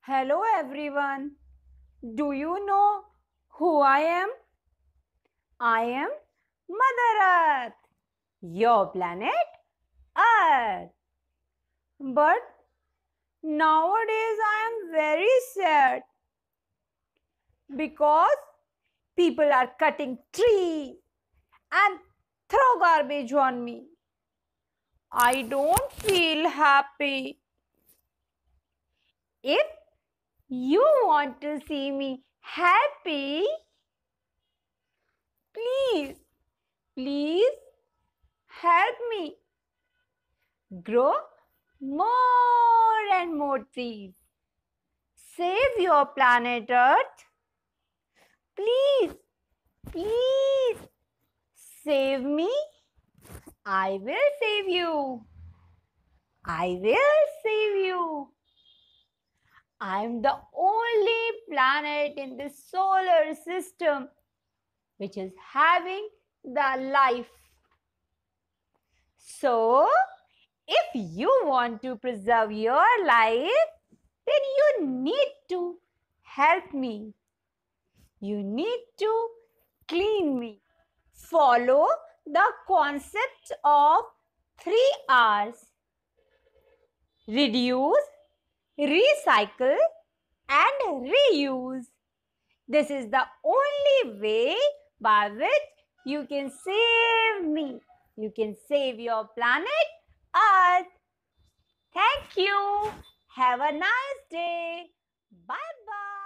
Hello everyone. Do you know who I am? I am Mother Earth, your planet Earth. But nowadays I am very sad because people are cutting trees and throw garbage on me. I don't feel happy. If you want to see me happy, please, please help me grow more and more trees. Save your planet Earth. Please, please save me. I will save you. I will save you. I am the only planet in the solar system which is having the life. So, if you want to preserve your life, then you need to help me. You need to clean me. Follow the concept of 3 R's. Reduce, recycle and reuse. This is the only way by which you can save me. You can save your planet Earth. Thank you. Have a nice day. Bye-bye.